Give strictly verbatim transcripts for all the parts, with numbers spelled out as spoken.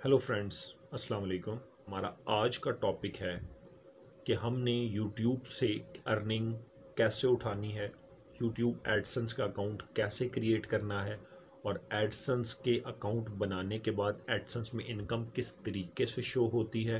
Hello friends, अस्सलाम वालेकुम। हमारा आज का टॉपिक है कि हमने यूट्यूब से अर्निंग कैसे उठानी है, यूट्यूब एडसेंस का अकाउंट कैसे क्रिएट करना है और एडसेंस के अकाउंट बनाने के बाद एडसेंस में इनकम किस तरीके से शो होती है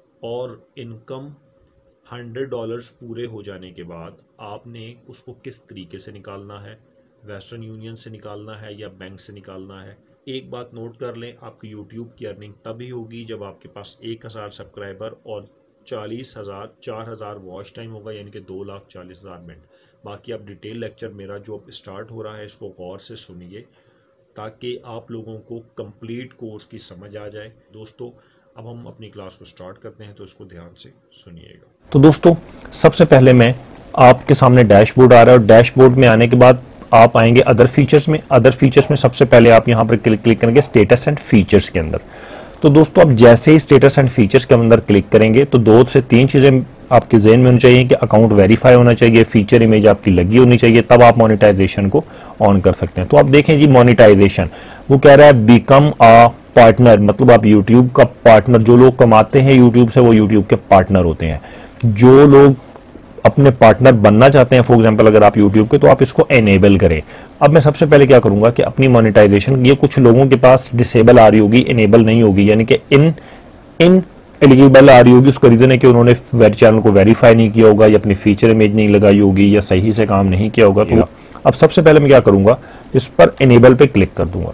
और इनकम हंड्रेड डॉलर्स पूरे हो जाने के बाद आपने उसको किस तरीके से निकालना है, वेस्टर्न यूनियन से निकालना है या बैंक से निकालना है। एक बात नोट कर लें, आपकी यूट्यूब की अर्निंग तभी होगी जब आपके पास एक हज़ार सब्सक्राइबर और चालीस हज़ार चार हज़ार वॉच टाइम होगा, यानी कि दो लाख चालीस हज़ार मिनट। बाकी आप डिटेल लेक्चर मेरा जो अब स्टार्ट हो रहा है इसको गौर से सुनिए ताकि आप लोगों को कंप्लीट कोर्स की समझ आ जाए। दोस्तों, अब हम अपनी क्लास को स्टार्ट करते हैं तो इसको ध्यान से सुनिएगा। तो दोस्तों, सबसे पहले मैं आपके सामने डैशबोर्ड आ रहा है और डैशबोर्ड में आने के बाद आप आएंगे अदर फीचर्स में। अदर फीचर्स में सबसे पहले आप यहां पर क्लिक क्लिक करेंगे स्टेटस एंड फीचर्स के अंदर। तो दोस्तों, आप जैसे ही स्टेटस एंड फीचर्स के अंदर क्लिक करेंगे तो दो से तीन चीजें आपके ज़हन में होनी चाहिए कि अकाउंट वेरीफाई होना चाहिए, फीचर इमेज आपकी लगी होनी चाहिए, तब आप मोनेटाइजेशन को ऑन कर सकते हैं। तो आप देखें जी, मोनेटाइजेशन वो कह रहा है बिकम अ पार्टनर, मतलब आप यूट्यूब का पार्टनर। जो लोग कमाते हैं यूट्यूब से वो यूट्यूब के पार्टनर होते हैं। जो लोग अपने पार्टनर बनना चाहते हैं, फॉर एग्जांपल अगर आप यूट्यूब के, तो आप इसको एनेबल करें। अब मैं सबसे पहले क्या करूंगा कि अपनी मोनेटाइजेशन, ये कुछ लोगों के पास डिसेबल आ रही होगी, एनेबल नहीं होगी, यानी कि इन इन एलिजिबल आ रही होगी। उसका रीजन है कि उन्होंने वेब चैनल को वेरीफाई नहीं किया होगा या अपनी फीचर इमेज नहीं लगाई होगी या सही से काम नहीं किया होगा। तो अब सबसे पहले मैं क्या करूंगा, इस पर एनेबल पे क्लिक कर दूंगा।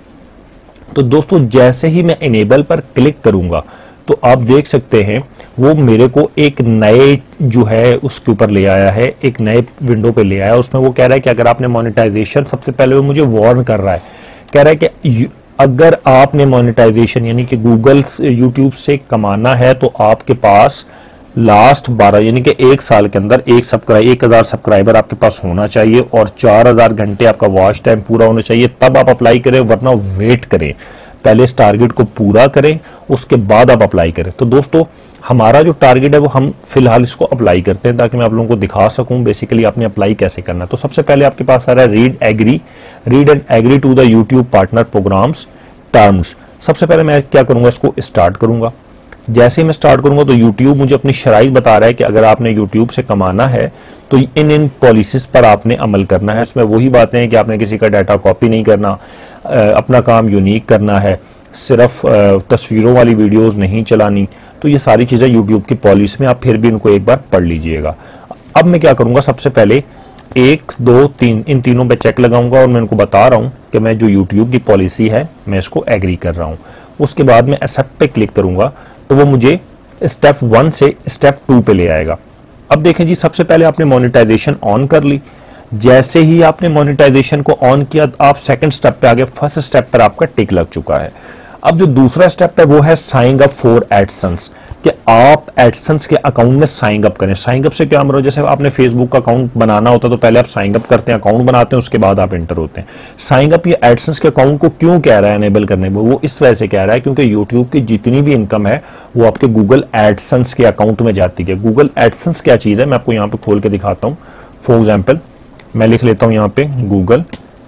तो दोस्तों, जैसे ही मैं एनेबल पर क्लिक करूंगा तो आप देख सकते हैं वो मेरे को एक नए जो है उसके ऊपर ले आया है, एक नए विंडो पे ले आया है। उसमें वो कह रहा है कि अगर आपने मोनेटाइजेशन, सबसे पहले वो मुझे वार्न कर रहा है, कह रहा है कि अगर आपने मोनेटाइजेशन यानी कि गूगल यूट्यूब से कमाना है तो आपके पास लास्ट बारह यानी कि एक साल के अंदर एक सब्सक्राइब एक हजार सब्सक्राइबर आपके पास होना चाहिए और चार हजार घंटे आपका वॉच टाइम पूरा होना चाहिए, तब आप अप्लाई करें, वरना वेट करें, पहले इस टारगेट को पूरा करें उसके बाद आप अप्लाई करें। तो दोस्तों, हमारा जो टारगेट है वो हम फिलहाल इसको अप्लाई करते हैं ताकि मैं आप लोगों को दिखा सकूं बेसिकली आपने अप्लाई कैसे करना है। तो सबसे पहले आपके पास आ रहा है read agree read and agree to the YouTube partner programs terms. सबसे पहले मैं क्या करूंगा, इसको स्टार्ट करूंगा। जैसे ही मैं स्टार्ट करूंगा तो यूट्यूब मुझे अपनी शराइत बता रहा है कि अगर आपने यूट्यूब से कमाना है तो इन इन पॉलिसीज पर आपने अमल करना है। इसमें वही बातें हैं कि आपने किसी का डाटा कॉपी नहीं करना, अपना काम यूनिक करना है, सिर्फ तस्वीरों वाली वीडियोस नहीं चलानी। तो ये सारी चीज़ें यूट्यूब की पॉलिसी में, आप फिर भी इनको एक बार पढ़ लीजिएगा। अब मैं क्या करूंगा, सबसे पहले एक दो तीन इन तीनों पे चेक लगाऊंगा और मैं इनको बता रहा हूं कि मैं जो यूट्यूब की पॉलिसी है मैं इसको एग्री कर रहा हूं। उसके बाद मैं एक्सेप्ट पे क्लिक करूंगा तो वो मुझे स्टेप वन से स्टेप टू पे ले आएगा। अब देखें जी, सबसे पहले आपने मोनेटाइजेशन ऑन कर ली। जैसे ही आपने मोनेटाइजेशन को ऑन किया आप सेकंड स्टेप पे आ गए, फर्स्ट स्टेप पर आपका टिक लग चुका है। अब जो दूसरा स्टेप है वो है साइन अप फॉर एडसेंस, कि आप एडसेंस के अकाउंट में साइन अप करें। साइन अप से क्या मतलब, जैसे आपने फेसबुक का अकाउंट बनाना होता है तो पहले आप साइन अप करते हैं, अकाउंट बनाते हैं, उसके बाद आप एंटर होते हैं। साइन अप ये एडसेंस के अकाउंट को क्यों कह रहा है एनेबल करने में, वो इस वजह से कह रहा है क्योंकि यूट्यूब की जितनी भी इनकम है वो आपके गूगल एडसेंस के अकाउंट में जाती है। गूगल एडसेंस क्या चीज है मैं आपको यहाँ पे खोल के दिखाता हूँ। फॉर एग्जाम्पल मैं लिख लेता हूँ यहाँ पे गूगल,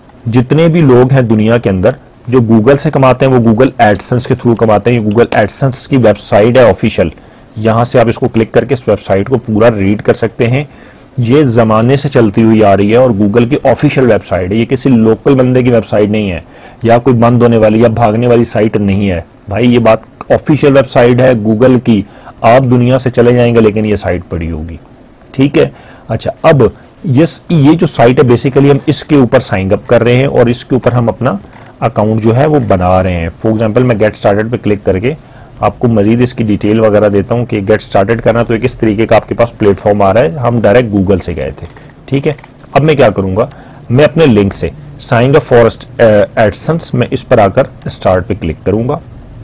जितने भी लोग हैं दुनिया के अंदर जो गूगल से कमाते हैं वो गूगल एडसेंस के थ्रू कमाते हैं। गूगल एडसेंस की वेबसाइट है ऑफिशियल, यहां से आप इसको क्लिक करके इस वेबसाइट को पूरा रीड कर सकते हैं। ये जमाने से चलती हुई आ रही है और गूगल की ऑफिशियल वेबसाइट है, ये किसी लोकल बंदे की वेबसाइट नहीं है या कोई बंद होने वाली या भागने वाली साइट नहीं है भाई। ये बात ऑफिशियल वेबसाइट है गूगल की, आप दुनिया से चले जाएंगे लेकिन ये साइट पड़ी होगी, ठीक है। अच्छा, अब ये ये जो साइट है बेसिकली हम इसके ऊपर साइन अप कर रहे हैं और इसके ऊपर हम अपना अकाउंट जो है वो बना रहे हैं। फॉर एग्जांपल मैं गेट स्टार्टेड पे क्लिक करके आपको मजीद इसकी डिटेल वगैरह देता हूँ कि गेट स्टार्टेड करना तो एक इस तरीके का आपके पास प्लेटफॉर्म आ रहा है, हम डायरेक्ट गूगल से गए थे, ठीक है। अब मैं क्या करूंगा, मैं अपने लिंक से साइन अप फॉर एडसेंस, मैं इस पर आकर स्टार्ट पे क्लिक करूंगा।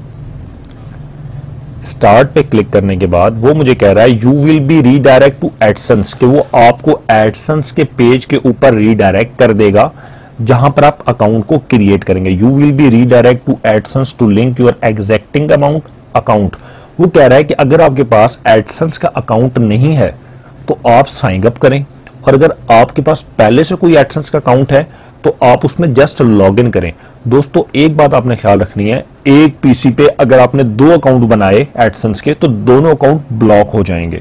स्टार्ट पे क्लिक करने के बाद वो मुझे कह रहा है you will be redirect to AdSense, कि वो आपको एडसेंस के पेज के ऊपर रीडायरेक्ट कर देगा जहां पर आप अकाउंट को क्रिएट करेंगे। You will be redirect to AdSense to link your existing amount account. वो कह रहा है कि अगर आपके पास एडसेंस का अकाउंट नहीं है तो आप साइन अप करें, और अगर आपके पास पहले से कोई एडसेंस का अकाउंट है तो आप उसमें जस्ट लॉग इन करें। दोस्तों एक बात आपने ख्याल रखनी है, एक पीसी पे अगर आपने दो अकाउंट बनाए एडसेंस के तो दोनों अकाउंट ब्लॉक हो जाएंगे।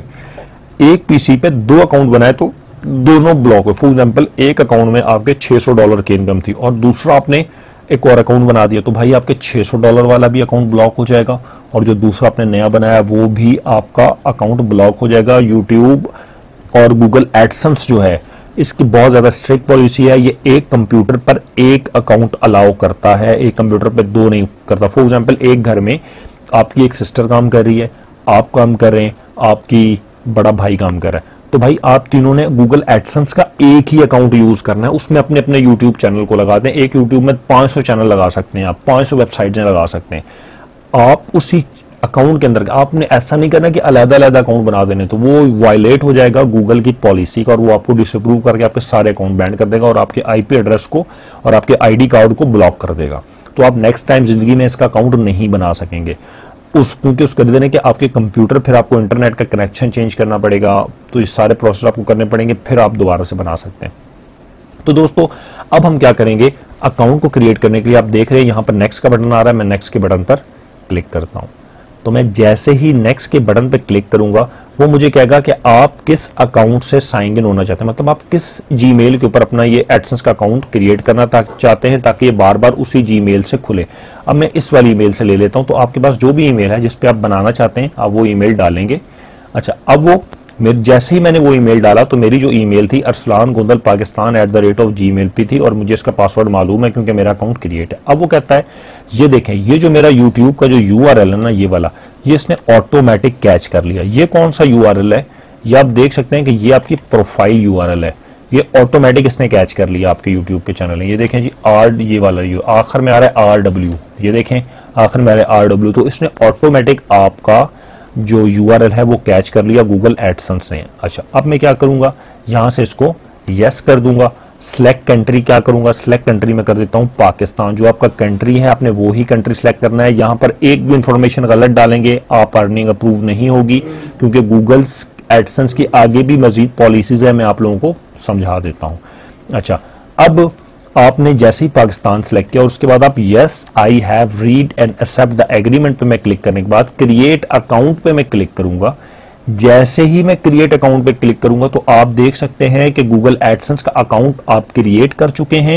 एक पीसी पे दो अकाउंट बनाए तो दोनों ब्लॉक हो। फॉर एग्जांपल एक अकाउंट में आपके छह सौ डॉलर की इनकम थी और दूसरा आपने एक और अकाउंट बना दिया, तो भाई आपके छह सौ डॉलर वाला भी अकाउंट ब्लॉक हो जाएगा और जो दूसरा आपने नया बनाया वो भी आपका अकाउंट ब्लॉक हो जाएगा। यूट्यूब और गूगल एडसेंस जो है इसकी बहुत ज्यादा स्ट्रिक्ट पॉलिसी है, ये एक कंप्यूटर पर एक अकाउंट अलाउ करता है, एक कंप्यूटर पर दो नहीं करता। फॉर एग्जांपल एक घर में आपकी एक सिस्टर काम कर रही है, आप काम कर रहे हैं, आपकी बड़ा भाई काम कर रहा है, तो भाई आप तीनों ने गूगल एडसेंस का एक ही अकाउंट यूज करना है, उसमें अपने अपने यूट्यूब चैनल को लगा दें। एक यूट्यूब में पाँच सौ चैनल लगा सकते हैं आप, पाँच सौ वेबसाइट लगा सकते हैं आप उसी अकाउंट के अंदर। आपने ऐसा नहीं करना कि अलग अलग अकाउंट बना देने, तो वो वायलेट हो जाएगा गूगल की पॉलिसी का और वो आपको डिसअप्रूव करके आपके सारे अकाउंट बैन कर देगा और आपके आईपी एड्रेस को और आपके आईडी कार्ड को ब्लॉक कर देगा। तो आप नेक्स्ट टाइम जिंदगी में इसका अकाउंट नहीं बना सकेंगे उस क्योंकि उसके देने के आपके कंप्यूटर फिर आपको इंटरनेट का कनेक्शन चेंज करना पड़ेगा, तो ये सारे प्रोसेस आपको करने पड़ेंगे, फिर आप दोबारा से बना सकते हैं। तो दोस्तों अब हम क्या करेंगे, अकाउंट को क्रिएट करने के लिए आप देख रहे हैं यहां पर नेक्स्ट का बटन आ रहा है, मैं नेक्स्ट के बटन पर क्लिक करता हूं। तो मैं जैसे ही नेक्स्ट के बटन पर क्लिक करूंगा वो मुझे कहेगा कि आप किस अकाउंट से साइन इन होना चाहते हैं, मतलब आप किस जीमेल के ऊपर अपना ये एडसेंस का अकाउंट क्रिएट करना चाहते हैं ताकि ये बार बार उसी जीमेल से खुले। अब मैं इस वाली ईमेल से ले लेता हूं, तो आपके पास जो भी ईमेल है जिस पे आप बनाना चाहते हैं आप वो ईमेल डालेंगे। अच्छा, अब वो मेरे जैसे ही मैंने वो ईमेल डाला तो मेरी जो ईमेल थी Arsalan Gondal Pakistan at the rate of gmail पे थी और मुझे इसका पासवर्ड मालूम है क्योंकि मेरा अकाउंट क्रिएट है। अब वो कहता है ये देखें, ये जो मेरा यूट्यूब का जो यूआरएल है ना, ये वाला, ये इसने ऑटोमेटिक कैच कर लिया। ये कौन सा यूआरएल है, ये आप देख सकते हैं कि ये आपकी प्रोफाइल यूआरएल है, ये ऑटोमेटिक इसने कैच कर लिया आपके यूट्यूब के चैनल है। ये देखें जी, आर ये वाला यू आखिर में आ रहा है आर डब्ल्यू, ये देखें आखिर में आ रहा है आर डब्ल्यू, तो इसने ऑटोमेटिक आपका जो यूआरएल है वो कैच कर लिया गूगल एडसेंस ने। अच्छा, अब मैं क्या करूंगा, यहां से इसको यस कर दूंगा। सिलेक्ट कंट्री क्या करूंगा, सिलेक्ट कंट्री में कर देता हूं पाकिस्तान। जो आपका कंट्री है आपने वो ही कंट्री सिलेक्ट करना है। यहां पर एक भी इंफॉर्मेशन गलत डालेंगे आप अर्निंग अप्रूव नहीं होगी, क्योंकि गूगल एडसेंस की आगे भी मजीद पॉलिसीज है, मैं आप लोगों को समझा देता हूं। अच्छा, अब आपने जैसे ही पाकिस्तान सेलेक्ट किया और उसके बाद आप yes I have read and accept the agreement पे मैं क्लिक करने के बाद क्रिएट अकाउंट पे मैं क्लिक करूंगा। जैसे ही मैं क्रिएट अकाउंट पे क्लिक करूंगा तो आप देख सकते हैं कि गूगल एडसेंस का अकाउंट आप क्रिएट कर चुके हैं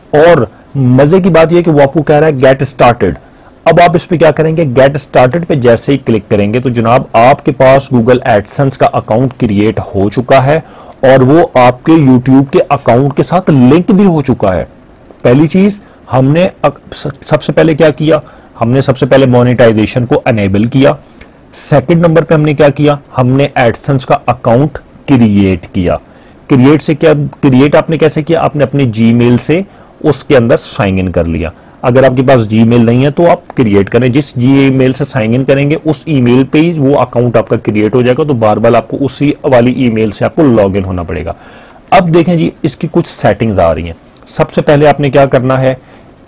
और मजे की बात यह कि वो आपको कह रहा है गेट स्टार्टेड। अब आप इस पे क्या करेंगे, गेट स्टार्टेड पे जैसे ही क्लिक करेंगे तो जनाब आपके पास गूगल एडसेंस का अकाउंट क्रिएट हो चुका है और वो आपके YouTube के अकाउंट के साथ लिंक भी हो चुका है। पहली चीज हमने सबसे पहले क्या किया, हमने सबसे पहले मोनेटाइजेशन को अनेबल किया। सेकंड नंबर पे हमने क्या किया, हमने एडसेंस का अकाउंट क्रिएट किया। क्रिएट से क्या, क्रिएट आपने कैसे किया, आपने अपने जीमेल से उसके अंदर साइन इन कर लिया। अगर आपके पास जीमेल नहीं है तो आप क्रिएट करें, जिस जीमेल से साइन इन करेंगे उस ईमेल पे ही वो अकाउंट आपका क्रिएट हो जाएगा, तो बार बार आपको उसी वाली ईमेल से आपको लॉग इन होना पड़ेगा। अब देखें जी, इसकी कुछ सेटिंग्स आ रही हैं। सबसे पहले आपने क्या करना है,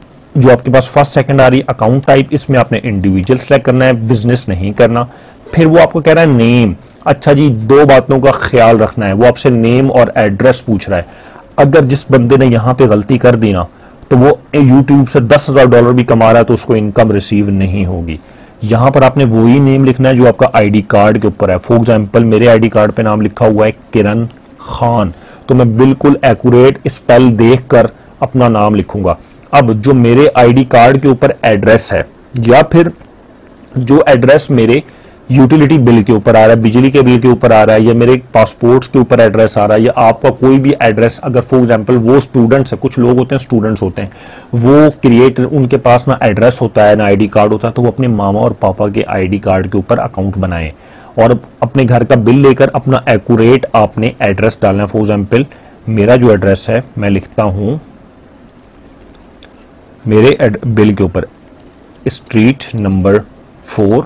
जो आपके पास फर्स्ट सेकंड आ रही है अकाउंट टाइप, इसमें आपने इंडिविजुअल सेलेक्ट करना है, बिजनेस नहीं करना। फिर वो आपको कह रहा है नेम। अच्छा जी, दो बातों का ख्याल रखना है, वो आपसे नेम और एड्रेस पूछ रहा है। अगर जिस बंदे ने यहां पे गलती कर दी ना तो वो यूट्यूब से दस हजार डॉलर भी कमा रहा है तो उसको इनकम रिसीव नहीं होगी। यहां पर आपने वही नेम लिखना है जो आपका आईडी कार्ड के ऊपर है। फॉर एग्जांपल मेरे आईडी कार्ड पे नाम लिखा हुआ है किरण खान, तो मैं बिल्कुल एक्यूरेट स्पेल देखकर अपना नाम लिखूंगा। अब जो मेरे आईडी कार्ड के ऊपर एड्रेस है या फिर जो एड्रेस मेरे यूटिलिटी बिल के ऊपर आ रहा है, बिजली के बिल के ऊपर आ रहा है, या मेरे पासपोर्ट्स के ऊपर एड्रेस आ रहा है, या आपका कोई भी एड्रेस, अगर फॉर एग्जांपल वो स्टूडेंट्स है, कुछ लोग होते हैं स्टूडेंट्स होते हैं, वो क्रिएट उनके पास ना एड्रेस होता है ना आईडी कार्ड होता है, तो वो अपने मामा और पापा के आईडी कार्ड के ऊपर अकाउंट बनाएं और अपने घर का बिल लेकर अपना एक्यूरेट आपने एड्रेस डालना है। फॉर एग्जाम्पल मेरा जो एड्रेस है मैं लिखता हूं मेरे बिल के ऊपर street number four,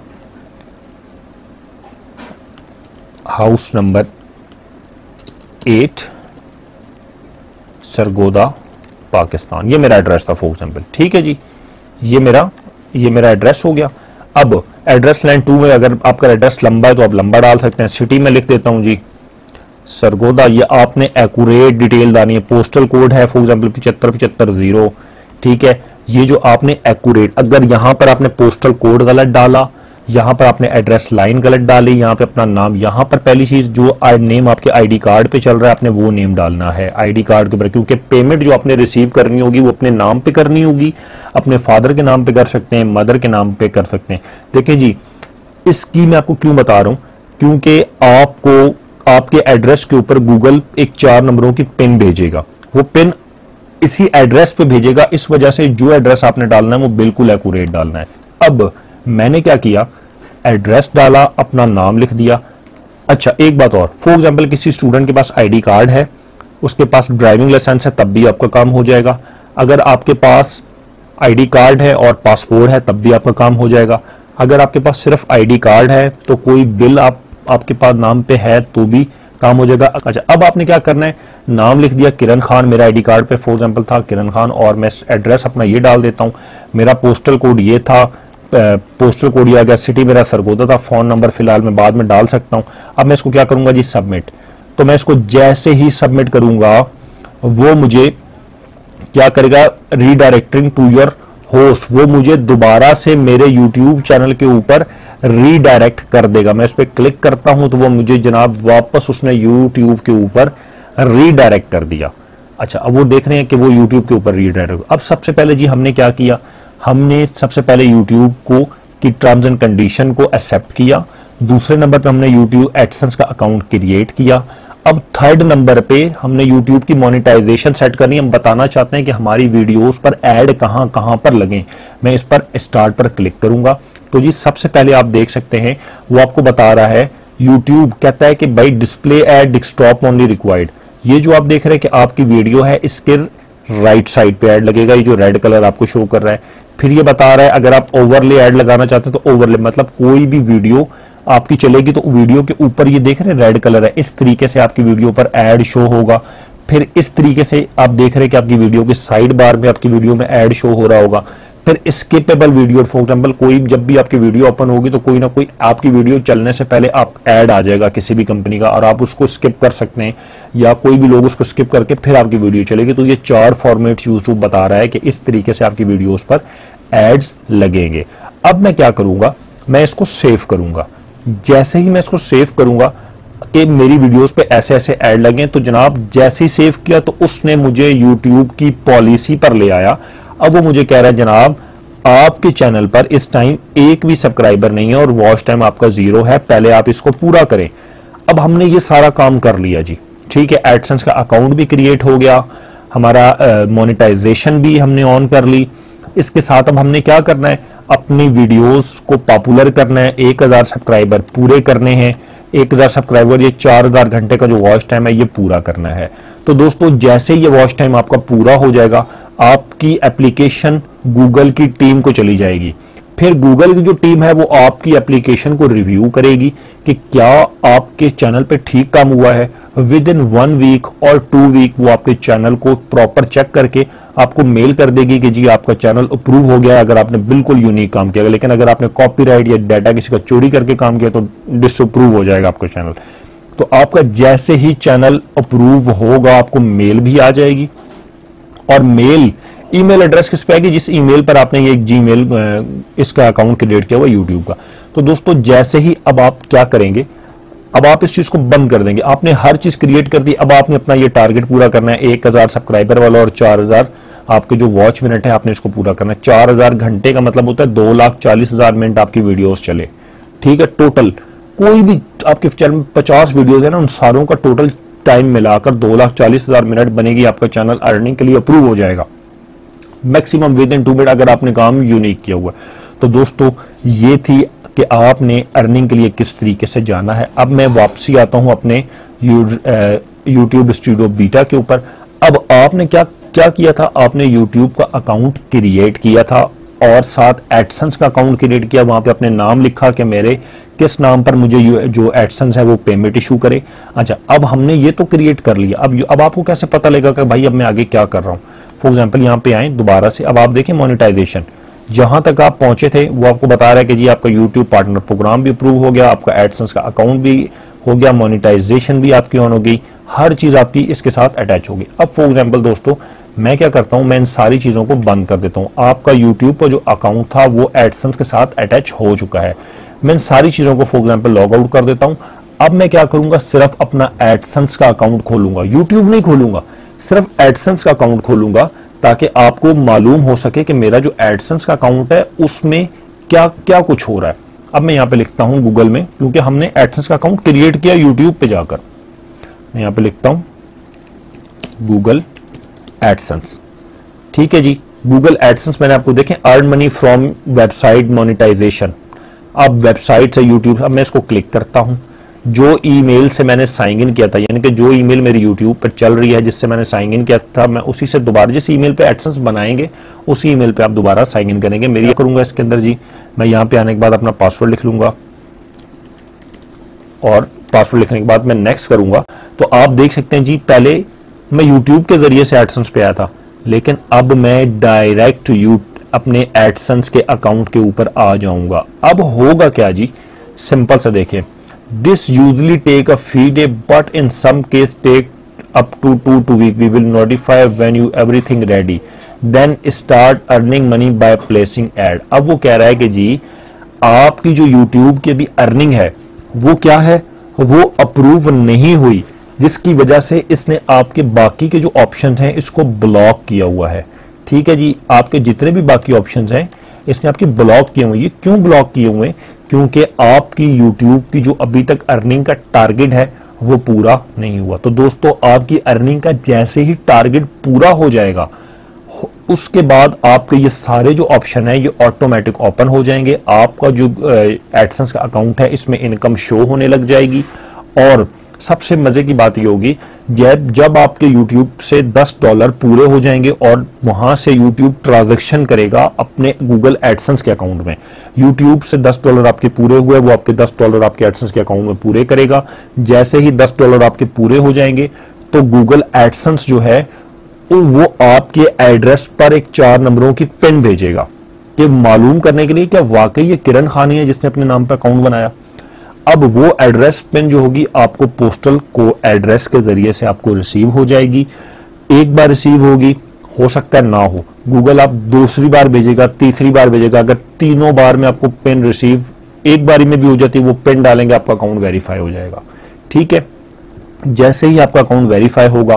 house number eight, Sargodha, Pakistan. ये मेरा एड्रेस था फॉर एग्जाम्पल, ठीक है जी, ये मेरा ये मेरा एड्रेस हो गया। अब एड्रेस लाइन टू में अगर आपका एड्रेस लंबा है तो आप लंबा डाल सकते हैं। सिटी में लिख देता हूं जी सरगोदा, ये आपने एक्यूरेट डिटेल डालनी है। पोस्टल कोड है फॉर एग्जाम्पल पिछहत्तर पिछहत्तर जीरो, ठीक है। ये जो आपने एक्यूरेट, अगर यहां पर आपने पोस्टल कोड गलत डाला, यहां पर आपने एड्रेस लाइन गलत डाली, यहां पे अपना नाम, यहां पर पहली चीज जो नेम आपके आईडी कार्ड पे चल रहा है आपने वो नेम डालना है आईडी कार्ड के ऊपर, क्योंकि पेमेंट जो आपने रिसीव करनी होगी वो अपने नाम पे करनी होगी, अपने फादर के नाम पे कर सकते हैं, मदर के नाम पे कर सकते हैं। देखिए जी, इसकी मैं आपको क्यों बता रहा हूं, क्योंकि आपको आपके एड्रेस के ऊपर गूगल एक चार नंबरों की पिन भेजेगा, वो पिन इसी एड्रेस पे भेजेगा, इस वजह से जो एड्रेस आपने डालना है वो बिल्कुल एक्यूरेट डालना है। अब मैंने क्या किया, एड्रेस डाला, अपना नाम लिख दिया। अच्छा एक बात और, फॉर एग्जांपल किसी स्टूडेंट के पास आईडी कार्ड है, उसके पास ड्राइविंग लाइसेंस है, तब भी आपका काम हो जाएगा। अगर आपके पास आईडी कार्ड है और पासपोर्ट है तब भी आपका काम हो जाएगा। अगर आपके पास सिर्फ आईडी कार्ड है तो कोई बिल आप आपके पास नाम पे है तो भी काम हो जाएगा। अच्छा अब आपने क्या करना है, नाम लिख दिया किरण खान, मेरा आईडी कार्ड पे फॉर एग्जांपल था किरण खान, और मैं एड्रेस अपना ये डाल देता हूं, मेरा पोस्टल कोड ये था, पोस्टल कोड या गया, सिटी मेरा सरगोदा था, फोन नंबर फिलहाल मैं बाद में डाल सकता हूं। अब मैं इसको क्या करूंगा जी, सबमिट। तो मैं इसको जैसे ही सबमिट करूंगा वो मुझे क्या करेगा, रीडायरेक्टिंग टू योर होस्ट, वो मुझे दोबारा से मेरे यूट्यूब चैनल के ऊपर रीडायरेक्ट कर देगा। मैं इस पर क्लिक करता हूं तो वो मुझे जनाब वापस उसने यूट्यूब के ऊपर रीडायरेक्ट कर दिया। अच्छा अब वो देख रहे हैं कि वो यूट्यूब के ऊपर रीडायरेक्ट। अब सबसे पहले जी हमने क्या किया, हमने सबसे पहले यूट्यूब को की टर्म्स एंड कंडीशन को एक्सेप्ट किया, दूसरे नंबर पे हमने यूट्यूब एडसेंस का अकाउंट क्रिएट किया। अब थर्ड नंबर पे हमने यूट्यूब की मोनेटाइजेशन सेट करनी है। हम बताना चाहते हैं कि हमारी वीडियोस पर ऐड कहां कहां पर लगे। मैं इस पर स्टार्ट पर क्लिक करूंगा तो जी सबसे पहले आप देख सकते हैं वो आपको बता रहा है, यूट्यूब कहता है कि भाई display ad desktop only required. ये जो आप देख रहे हैं कि आपकी वीडियो है इसके राइट साइड पे ऐड लगेगा, ये जो रेड कलर आपको शो कर रहा है। फिर ये बता रहा है अगर आप ओवरले ऐड लगाना चाहते हैं तो ओवरले, मतलब कोई भी वीडियो आपकी चलेगी तो वीडियो के ऊपर ये देख रहे हैं रेड कलर है, इस तरीके से आपकी वीडियो पर ऐड शो होगा। फिर इस तरीके से आप देख रहे हैं कि आपकी वीडियो के साइड बार में आपकी वीडियो में ऐड शो हो रहा होगा। फिर स्किपेबल वीडियो, फॉर एग्जांपल कोई जब भी आपकी वीडियो ओपन होगी तो कोई ना कोई आपकी वीडियो चलने से पहले आप ऐड आ जाएगा किसी भी कंपनी का और आप उसको स्किप कर सकते हैं, या कोई भी लोग उसको स्किप करके फिर आपकी वीडियो चलेगी। तो ये चार फॉर्मेट्स यूट्यूब बता रहा है कि इस तरीके से आपकी वीडियोस पर एड्स लगेंगे। अब मैं क्या करूंगा, मैं इसको सेव करूंगा। जैसे ही मैं इसको सेव करूंगा कि मेरी वीडियोस पे ऐसे ऐसे ऐड लगे, तो जनाब जैसे ही सेव किया तो उसने मुझे यूट्यूब की पॉलिसी पर ले आया। अब वो मुझे कह रहा है जनाब आपके चैनल पर इस टाइम एक भी सब्सक्राइबर नहीं है और वॉच टाइम आपका जीरो है, पहले आप इसको पूरा करें। अब हमने ये सारा काम कर लिया जी, ठीक है। एडसेंस का अकाउंट भी क्रिएट हो गया, हमारा मोनेटाइजेशन भी हमने ऑन कर ली। इसके साथ अब हमने क्या करना है, अपनी वीडियोस को पॉपुलर करना है, एक हजार सब्सक्राइबर पूरे करने हैं। एक हजार सब्सक्राइबर ये चार हजार घंटे का जो वॉच टाइम है ये पूरा करना है। तो दोस्तों जैसे ये वॉच टाइम आपका पूरा हो जाएगा, आपकी एप्लीकेशन गूगल की टीम को चली जाएगी। फिर गूगल की जो टीम है वो आपकी एप्लीकेशन को रिव्यू करेगी कि क्या आपके चैनल पे ठीक काम हुआ है। विद इन वन वीक और टू वीक वो आपके चैनल को प्रॉपर चेक करके आपको मेल कर देगी कि जी आपका चैनल अप्रूव हो गया है, अगर आपने बिल्कुल यूनिक काम किया। लेकिन अगर आपने कॉपीराइट या डाटा किसी का चोरी करके काम किया तो डिसअप्रूव हो जाएगा आपका चैनल। तो आपका जैसे ही चैनल अप्रूव होगा आपको मेल भी आ जाएगी, और मेल ईमेल एड्रेस किस पे आएगी, जिस ईमेल पर आपने ये एक जीमेल इसका अकाउंट क्रिएट किया हुआ यूट्यूब का। तो दोस्तों जैसे ही अब आप क्या करेंगे, अब आप इस चीज को बंद कर देंगे। आपने हर चीज क्रिएट कर दी, अब आपने अपना ये टारगेट पूरा करना है, एक हजार सब्सक्राइबर वाला और चार हजार आपके जो वॉच मिनट है आपने इसको पूरा करना है। चार हजार घंटे का मतलब होता है दो लाख चालीस हजार मिनट आपकी वीडियोस चले, ठीक है। टोटल कोई भी आपके चैनल में पचास वीडियोस है ना, उन सारों का टोटल टाइम मिलाकर दो लाख चालीस हजार मिनट बनेगी, आपका चैनल अर्निंग के लिए अप्रूव हो जाएगा maximum within two minute, अगर आपने काम यूनिक किया हुआ। तो दोस्तों ये थी कि आपने अर्निंग के लिए किस तरीके से जाना है। अब मैं वापसी आता हूं अपने यूट्यूब स्टूडियो बीटा के ऊपर। अब आपने क्या क्या किया था, आपने यूट्यूब का अकाउंट क्रिएट किया था और साथ एडसेंस का अकाउंट क्रिएट किया, वहां पे अपने नाम लिखा कि मेरे किस नाम पर मुझे जो एडसेंस है वो पेमेंट इशू करे। अच्छा अब हमने ये तो क्रिएट कर लिया, अब अब आपको कैसे पता लगेगा कि भाई अब मैं आगे क्या कर रहा हूं। फॉर एग्जांपल यहाँ पे आए दोबारा से, अब आप देखें मोनेटाइजेशन जहां तक आप पहुंचे थे वो आपको बता रहा है कि जी आपका यूट्यूब पार्टनर प्रोग्राम भी अप्रूव हो गया, आपका एडसेंस का अकाउंट भी हो गया, मोनेटाइजेशन भी आपकी ऑन हो गई, हर चीज आपकी इसके साथ अटैच होगी। अब फॉर एग्जांपल दोस्तों मैं क्या करता हूं, मैं इन सारी चीजों को बंद कर देता हूं। आपका यूट्यूब का जो अकाउंट था वो एडसेंस के साथ अटैच हो चुका है। मैं इन सारी चीजों को फॉर एग्जांपल लॉग आउट कर देता हूं। अब मैं क्या करूंगा, सिर्फ अपना एडसेंस का अकाउंट खोलूंगा, यूट्यूब नहीं खोलूंगा, सिर्फ एडसेंस का अकाउंट खोलूंगा, ताकि आपको मालूम हो सके कि मेरा जो एडसेंस का अकाउंट है उसमें क्या क्या कुछ हो रहा है। अब मैं यहां पे लिखता हूं गूगल में, क्योंकि हमने एडसेंस का अकाउंट क्रिएट किया यूट्यूब पे जाकर। मैं यहां पे लिखता हूं गूगल एडसेंस। ठीक है जी, गूगल एडसेंस मैंने आपको देखें earn money from website monetization. अब वेबसाइट से यूट्यूब, अब मैं इसको क्लिक करता हूं। जो ईमेल से मैंने साइन इन किया था, यानी कि जो ईमेल मेरी यूट्यूब पर चल रही है जिससे मैंने साइन इन किया था, मैं उसी से दोबारा, जिस ईमेल पे एडसेंस बनाएंगे उसी ईमेल पे आप दोबारा साइन इन करेंगे। मेरी क्या करूंगा इसके अंदर जी, मैं यहां पे आने के बाद अपना पासवर्ड लिख लूंगा और पासवर्ड लिखने के बाद मैं नेक्स्ट करूंगा। तो आप देख सकते हैं जी, पहले मैं यूट्यूब के जरिए से एडसेंस पे आया था, लेकिन अब मैं डायरेक्ट यू अपने एडसेंस के अकाउंट के ऊपर आ जाऊंगा। अब होगा क्या जी, सिंपल से देखें, this usually take a few day but in some case take up to to two week. We will notify when you everything ready then start earning money by placing ad. अब वो कह रहा है कि जी आपकी जो यूट्यूब की अभी अर्निंग है वो क्या है, वो अप्रूव नहीं हुई, जिसकी वजह से इसने आपके बाकी के जो ऑप्शंस हैं इसको ब्लॉक किया हुआ है। ठीक है जी, आपके जितने भी बाकी ऑप्शंस हैं इसने आपकी ब्लॉक किए हुए। ये क्यों ब्लॉक किए हुए? क्योंकि आपकी यूट्यूब की जो अभी तक अर्निंग का टारगेट है वो पूरा नहीं हुआ। तो दोस्तों, आपकी अर्निंग का जैसे ही टारगेट पूरा हो जाएगा उसके बाद आपके ये सारे जो ऑप्शन है ये ऑटोमेटिक ओपन हो जाएंगे। आपका जो एडसेंस का अकाउंट है इसमें इनकम शो होने लग जाएगी। और सबसे मजे की बात ये होगी, जब जब आपके YouTube से दस डॉलर पूरे हो जाएंगे और वहां से YouTube ट्रांजैक्शन करेगा अपने गूगल एडसेंस के अकाउंट में। YouTube से दस डॉलर आपके पूरे हुए, वो आपके दस डॉलर आपके एडसेंस के अकाउंट में पूरे करेगा। जैसे ही दस डॉलर आपके पूरे हो जाएंगे तो गूगल एडसेंस जो है वो आपके एड्रेस पर एक चार नंबरों की पिन भेजेगा, कि मालूम करने के लिए क्या वाकई ये किरण खानी है जिसने अपने नाम पर अकाउंट बनाया। अब वो एड्रेस पिन जो होगी आपको पोस्टल को एड्रेस के जरिए से आपको रिसीव हो जाएगी। एक बार रिसीव होगी, हो सकता है ना हो, गूगल आप दूसरी बार भेजेगा, तीसरी बार भेजेगा। अगर तीनों बार में आपको पिन रिसीव एक बारी में भी हो जाती है, वो पिन डालेंगे, आपका अकाउंट वेरीफाई हो जाएगा। ठीक है, जैसे ही आपका अकाउंट वेरीफाई होगा,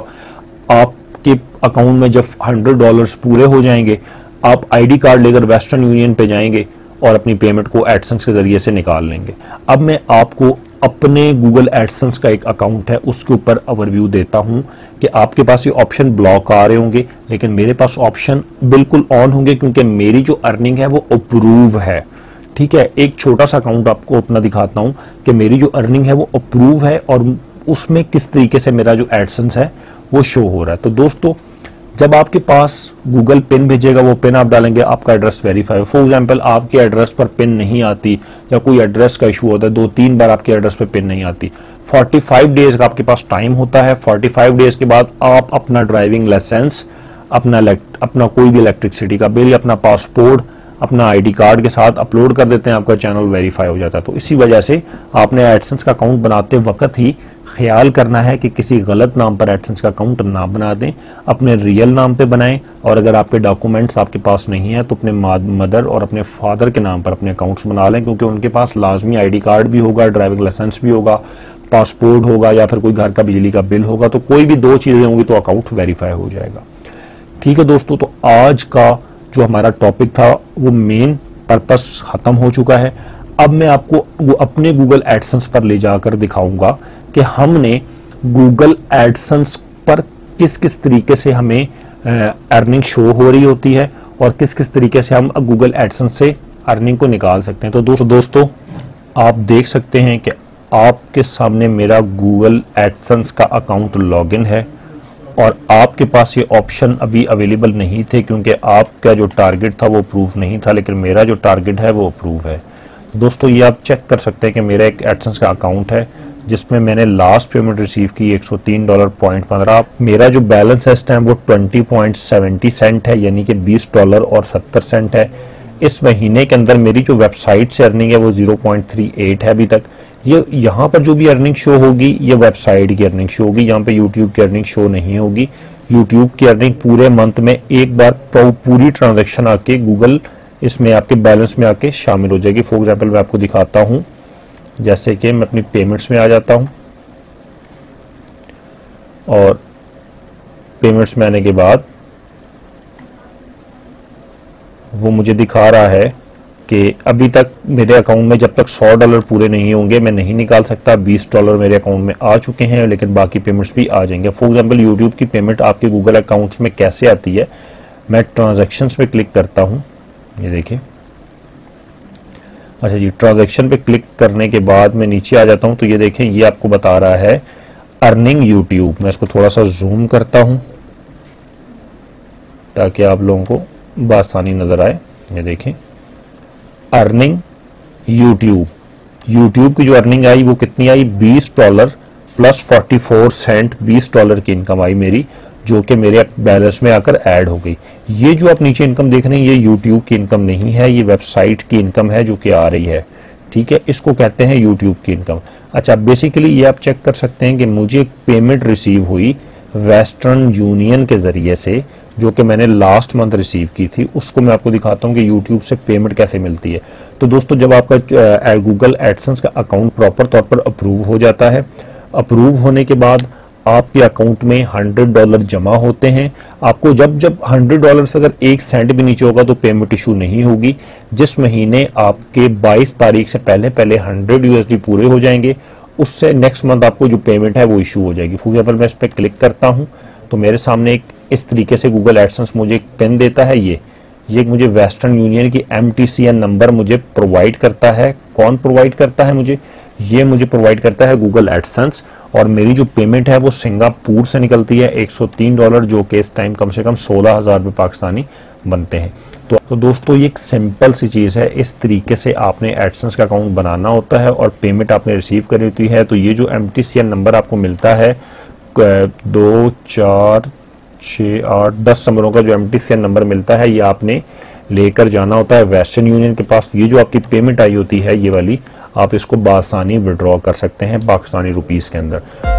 आपके अकाउंट में जब हंड्रेड डॉलर्स पूरे हो जाएंगे, आप आईडी कार्ड लेकर वेस्टर्न यूनियन पे जाएंगे और अपनी पेमेंट को एडसेंस के जरिए से निकाल लेंगे। अब मैं आपको अपने गूगल एडसेंस का एक अकाउंट है उसके ऊपर ओवरव्यू देता हूं कि आपके पास ये ऑप्शन ब्लॉक आ रहे होंगे, लेकिन मेरे पास ऑप्शन बिल्कुल ऑन होंगे, क्योंकि मेरी जो अर्निंग है वो अप्रूव है। ठीक है, एक छोटा सा अकाउंट आपको अपना दिखाता हूं कि मेरी जो अर्निंग है वो अप्रूव है और उसमें किस तरीके से मेरा जो एडसेंस है वो शो हो रहा है। तो दोस्तों, जब आपके पास गूगल पिन भेजेगा, वो पिन आप डालेंगे, आपका एड्रेस वेरीफाई। फॉर एग्जांपल, आपके एड्रेस पर पिन नहीं आती या कोई एड्रेस का इशू होता है, दो तीन बार आपके एड्रेस पर पिन नहीं आती, पैंतालीस डेज का आपके पास टाइम होता है। पैंतालीस डेज के बाद आप अपना ड्राइविंग लाइसेंस, अपना अपना कोई भी इलेक्ट्रिसिटी का बिल, अपना पासपोर्ट, अपना आईडी कार्ड के साथ अपलोड कर देते हैं, आपका चैनल वेरीफाई हो जाता है। तो इसी वजह से आपने एडसेंस का अकाउंट बनाते वक्त ही ख्याल करना है कि किसी गलत नाम पर एडसेंस का अकाउंट ना बना दें, अपने रियल नाम पे बनाएं। और अगर आपके डॉक्यूमेंट्स आपके पास नहीं है तो अपने मदर और अपने फादर के नाम पर अपने अकाउंट्स बना लें, क्योंकि उनके पास लाजमी आईडी कार्ड भी होगा, ड्राइविंग लाइसेंस भी होगा, पासपोर्ट होगा या फिर कोई घर का बिजली का बिल होगा। तो कोई भी दो चीजें होंगी तो अकाउंट वेरीफाई हो जाएगा। ठीक है दोस्तों, तो आज का जो हमारा टॉपिक था वो मेन पर्पस खत्म हो चुका है। अब मैं आपको वो अपने गूगल एडसेंस पर ले जाकर दिखाऊंगा कि हमने गूगल एडसेंस पर किस किस तरीके से हमें अर्निंग शो हो रही होती है और किस किस तरीके से हम गूगल एडसेंस से अर्निंग को निकाल सकते हैं। तो दोस्तों दोस्तों आप देख सकते हैं कि आपके सामने मेरा गूगल एडसेंस का अकाउंट लॉगिन है और आपके पास ये ऑप्शन अभी अवेलेबल नहीं थे क्योंकि आपका जो टारगेट था वो अप्रूव नहीं था, लेकिन मेरा जो टारगेट है वो अप्रूव है। दोस्तों ये आप चेक कर सकते हैं कि मेरा एक एडसेंस का अकाउंट है जिसमें मैंने लास्ट पेमेंट रिसीव की एक सौ तीन डॉलर पॉइंट पंद्रह। मेरा जो बैलेंस है इस टाइम वो बीस पॉइंट सत्तर सेंट है, यानी कि बीस डॉलर और सत्तर सेंट है। इस महीने के अंदर मेरी जो वेबसाइट से अर्निंग है वो ज़ीरो पॉइंट थ्री एट है अभी तक। ये यहाँ पर जो भी अर्निंग शो होगी ये वेबसाइट की अर्निंग शो होगी, यहाँ पे यूट्यूब की अर्निंग शो नहीं होगी यूट्यूब की अर्निंग पूरे मंथ में एक बार पूरी ट्रांजैक्शन आके गूगल इसमें आपके बैलेंस में आके शामिल हो जाएगी। फॉर एग्जांपल मैं आपको दिखाता हूं, जैसे कि मैं अपनी पेमेंट्स में आ जाता हूं और पेमेंट्स में आने के बाद वो मुझे दिखा रहा है कि अभी तक मेरे अकाउंट में जब तक सौ डॉलर पूरे नहीं होंगे मैं नहीं निकाल सकता। बीस डॉलर मेरे अकाउंट में आ चुके हैं, लेकिन बाकी पेमेंट्स भी आ जाएंगे। फॉर एग्जांपल यूट्यूब की पेमेंट आपके गूगल अकाउंट्स में कैसे आती है, मैं ट्रांजैक्शंस पे क्लिक करता हूं, ये देखिए। अच्छा जी, ट्रांजैक्शन पे क्लिक करने के बाद मैं नीचे आ जाता हूं तो ये देखें, ये आपको बता रहा है अर्निंग यूट्यूब। मैं इसको थोड़ा सा जूम करता हूं ताकि आप लोगों को बासानी नजर आए। ये देखें, अर्निंग यूट्यूब, यूट्यूब की जो अर्निंग आई वो कितनी आई, बीस डॉलर प्लस चौवालीस सेंट, बीस डॉलर की इनकम आई मेरी, जो कि मेरे बैलेंस में आकर ऐड हो गई। ये जो आप नीचे इनकम देख रहे हैं ये यूट्यूब की इनकम नहीं है, ये वेबसाइट की इनकम है जो कि आ रही है, ठीक है। इसको कहते हैं यूट्यूब की इनकम। अच्छा, बेसिकली ये आप चेक कर सकते हैं कि मुझे पेमेंट रिसीव हुई वेस्टर्न यूनियन के जरिए से, जो कि मैंने लास्ट मंथ रिसीव की थी। उसको मैं आपको दिखाता हूं कि यूट्यूब से पेमेंट कैसे मिलती है। तो दोस्तों, जब आपका गूगल एडसेंस का अकाउंट प्रॉपर तौर पर अप्रूव हो जाता है, अप्रूव होने के बाद आपके अकाउंट में हंड्रेड डॉलर जमा होते हैं। आपको जब जब हंड्रेड डॉलर से अगर एक सेंट भी नीचे होगा तो पेमेंट इशू नहीं होगी। जिस महीने आपके बाईस तारीख से पहले पहले हंड्रेड यूएसडी पूरे हो जाएंगे, उससे नेक्स्ट मंथ आपको जो पेमेंट है वो इशू हो जाएगी। फॉर एग्जाम्पल मैं इस पर क्लिक करता हूं तो मेरे सामने एक इस तरीके से गूगल एडसेंस मुझे एक पिन देता है। ये ये मुझे वेस्टर्न यूनियन की M T C N number मुझे प्रोवाइड करता है। कौन प्रोवाइड करता है मुझे? ये मुझे प्रोवाइड करता है गूगल एडसेंस। और मेरी जो पेमेंट है वो सिंगापुर से निकलती है, एक सौ तीन डॉलर, जो कि इस टाइम कम से कम सोलह हजार रुपये पाकिस्तानी बनते हैं। तो, तो दोस्तों, ये एक सिंपल सी चीज़ है। इस तरीके से आपने एडसेंस का अकाउंट बनाना होता है और पेमेंट आपने रिसीव करी होती है। तो ये जो M T C N number आपको मिलता है, दो चार छः आठ दस नंबरों का जो M T C N number मिलता है, ये आपने लेकर जाना होता है वेस्टर्न यूनियन के पास। ये जो आपकी पेमेंट आई होती है ये वाली, आप इसको बासानी विड्रॉ कर सकते हैं पाकिस्तानी रुपीस के अंदर।